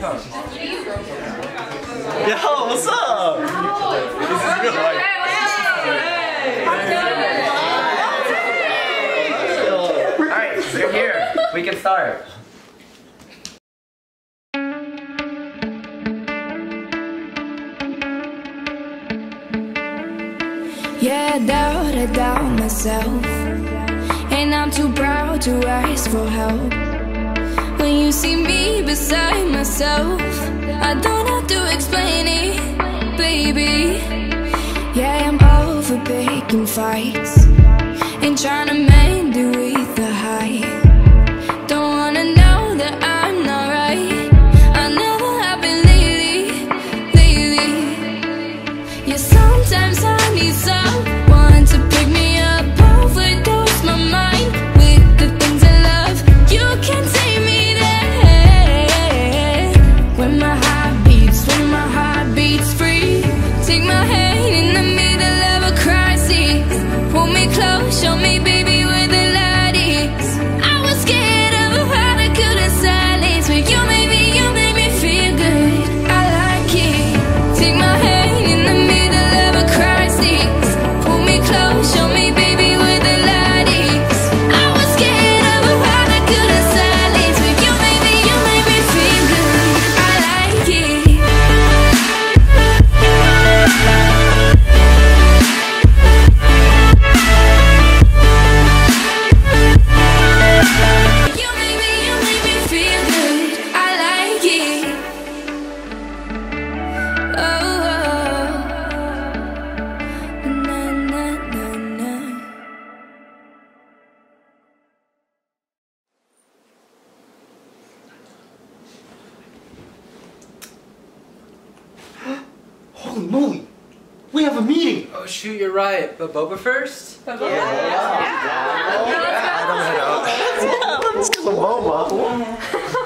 Yo, what's up? This is good, right? Alright, you're here. We can start. Yeah, I doubt myself, and I'm too proud to ask for help. When you see me beside myself, I don't have to explain it, baby. Yeah, I'm over picking fights and trying to mend it with the height. Don't wanna know that I'm not right. I never have been lately. Yeah, sometimes I need someone to pick me up, overdose my mind with the things I love. You can take me there when my heart beats free. Take my hand in the middle of a crisis. Pull me close, show me, baby, where the light is. I was scared of how I couldn't silence, but you made me feel good. I like it. Take my hand in the middle of a crisis. Pull me close, show me, baby, where the light is. I was scared of how I couldn't silence, but you made me feel good. I like it. You made me feel good. I like it. Oh, na na na na. Holy moly! We have a meeting! Oh shoot, you're right. But Boba first? Let's get some boba.